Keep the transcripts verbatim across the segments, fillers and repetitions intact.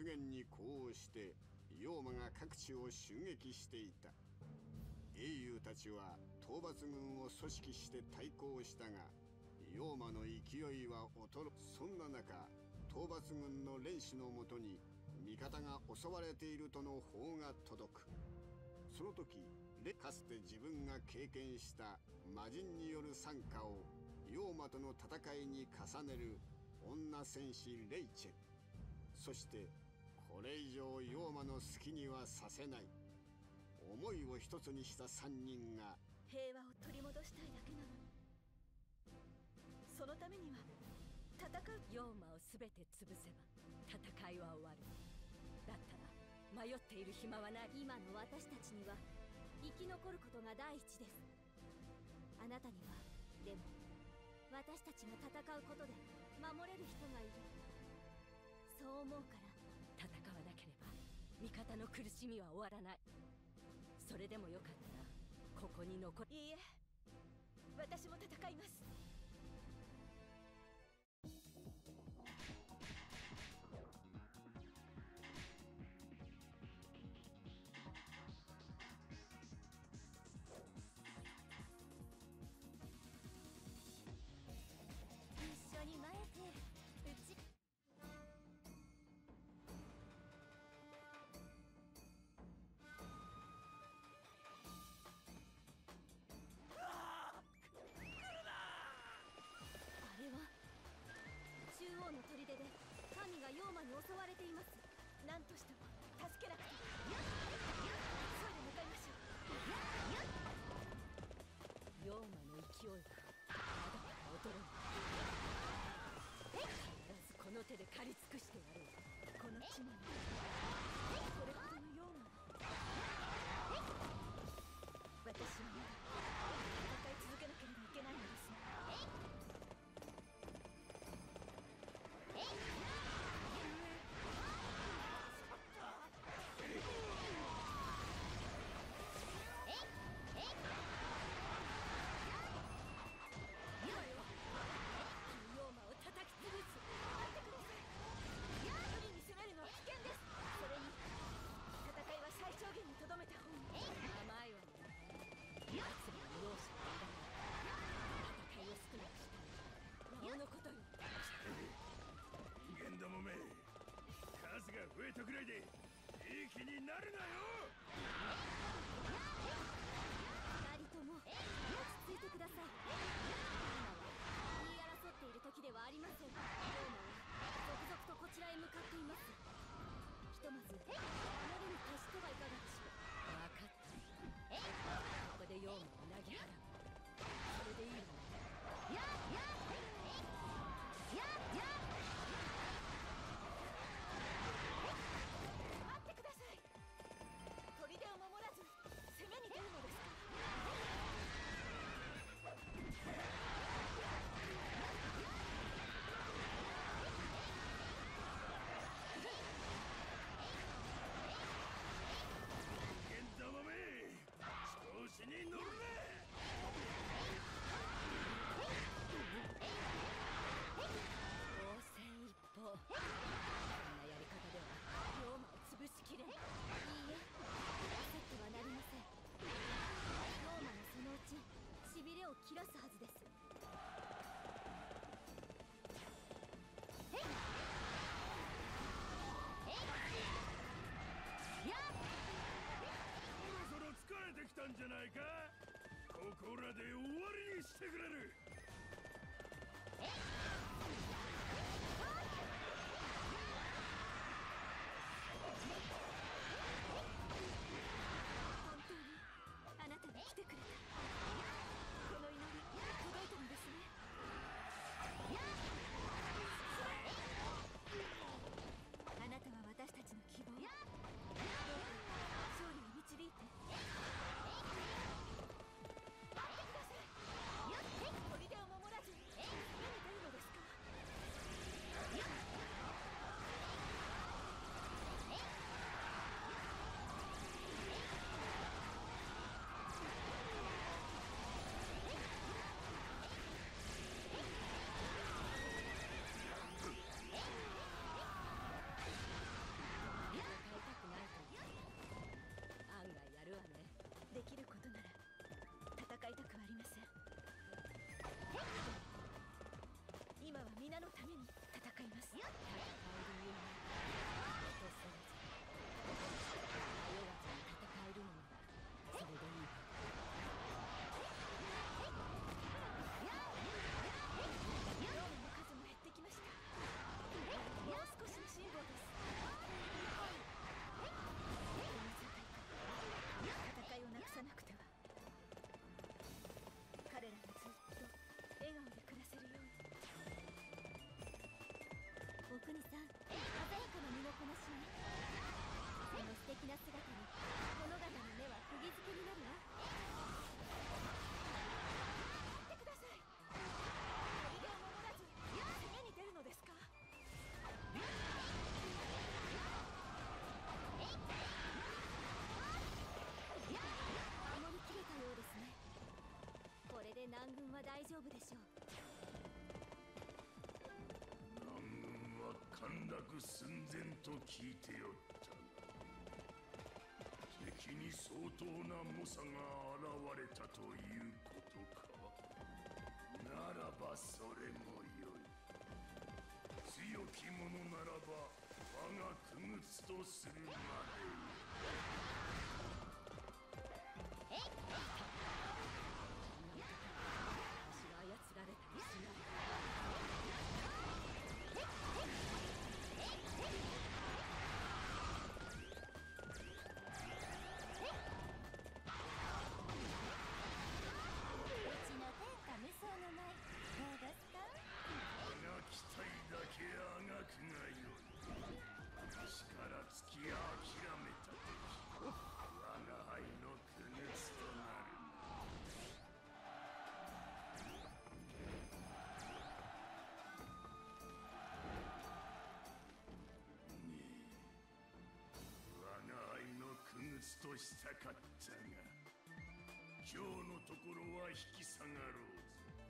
元に呼応して妖魔が各地を襲撃していた。英雄たちは討伐軍を組織して対抗したが、妖魔の勢いは衰え、そんな中討伐軍の連士のもとに味方が襲われているとの報が届く。その時かつて自分が経験した魔人による惨禍を妖魔との戦いに重ねる女戦士レイチェル、そしてこれ以上妖魔の好きにはさせない思いを一つにした三人が平和を取り戻したいだけなのに、そのためには戦う。 妖魔を全て潰せば戦いは終わる。だったら迷っている暇はない。 今の私たちには生き残ることが第一です。あなたにはでも私たちが戦うことで守れる人がいる、そう思うから。 戦わなければ味方の苦しみは終わらない。それでもよかったらここに残る。 いいえ、私も戦います。 一緒に前へうち。あれは中央の砦で神が妖魔に襲われています。 何としても助けなくて。急いで向かいましょう。 妖魔の勢いはまだまだ衰えない。必ずこの手で狩り尽くしてやろう。 この地にこれほどの妖魔が。私はまだ戦い続けなければいけないのです。 妖魔を叩き潰す。 待ってください。無理に攻めるのは危険です。それに戦いは最小限にとどめた方が。 甘いわね。奴らの容赦はいらない。戦いを少なくしたいなおのことよ。 人間どもめ、数が増えたくらいでいい気になるなよ。 二人とも落ち着いてください。今は言い争っている時ではありません。妖魔は続々とこちらへ向かっています。ひとまず守りに徹してはいかがでしょう。 分かった。ここで妖魔を投げ払う。それでいいのね。 やっやっやっやっ。 待ってください。砦を守らず攻めに出るのですか。 人間どもめ、調子に乗るな。 応戦一方。こんなやり方では妖魔を潰しきれない。いいえ、焦ってはなりません。 妖魔もそのうちしびれを切らすはずです。 そろそろ疲れてきたんじゃないか。ここらで終わりにしてくれる。 本当にあなたが来てくれた。この祈り届いたんですね。あなたは私たちの希望。どうか勝利に導いて。待ってください。砦を守らず攻めに出るのですか。 戦う理由が人それぞれ。迷わずに戦えるのならそれでいいわ。 妖魔の数も減ってきました。もう少しの辛抱です。戦いをなくさなくては。彼らがずっと笑顔で暮らせるように。 お国さん、鮮やかな身のこなしね。その素敵な姿に殿方の目は釘付けになるわ。 待ってください。砦を守らず攻めに出るのですか？ 守りきれたようですね。これで南軍は大丈夫でしょう。 南軍は陥落寸前と聞いておったが、敵に相当な猛者が現れたということか。ならばそれもよい。強き者ならば我が傀儡とするまでよ。 私は操られたりしない。 うちの天下無双の舞、どうですか？ 我が期待だけあがくがよい。力尽き諦めた時、我が輩の傀儡となる。我が輩の傀儡としたかったが、今日のところは引き下がろうぞ。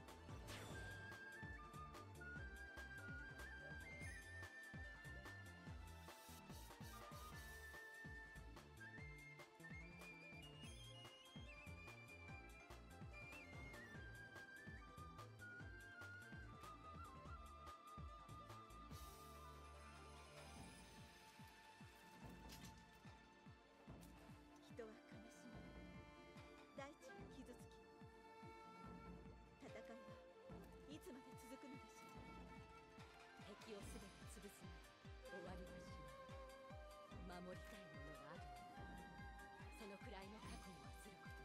人は悲しみ、大地は傷つき、戦いはいつまで続くのでしょう。 敵をすべて潰すまで終わりはしない。守りたいものがあるならそのくらいの覚悟はすること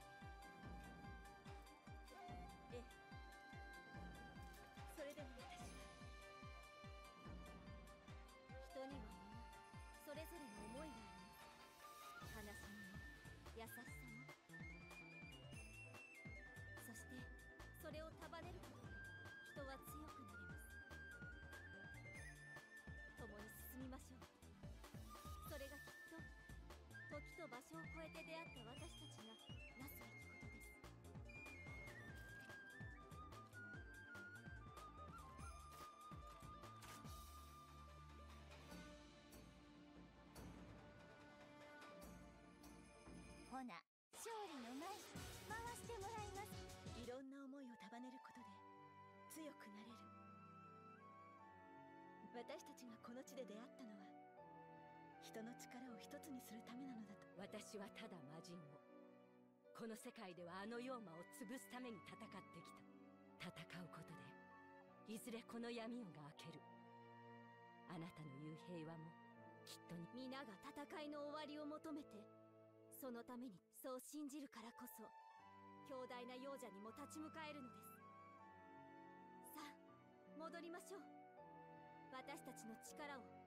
に。 ええ、それでも私は人には皆それぞれの思いがあります。悲しみも優しさも。そしてそれを束ねることで人は強くなれます。共に進みましょう。それがきっと時と場所を超えて出会った私たちがなすべきことです。ほな、勝利の前回してもらいます。 いろんな思いを束ねることで強くなれる。私たちがこの地で出会ったのは人の力を一つにするためなのだと。 私はただ魔人を、この世界ではあの妖魔を潰すために戦ってきた。戦うことでいずれこの闇夜が明ける。あなたの言う平和もきっとに。 皆が戦いの終わりを求めて、そのためにそう信じるからこそ強大な幼者にも立ち向かえるのです。さあ戻りましょう。私たちの力を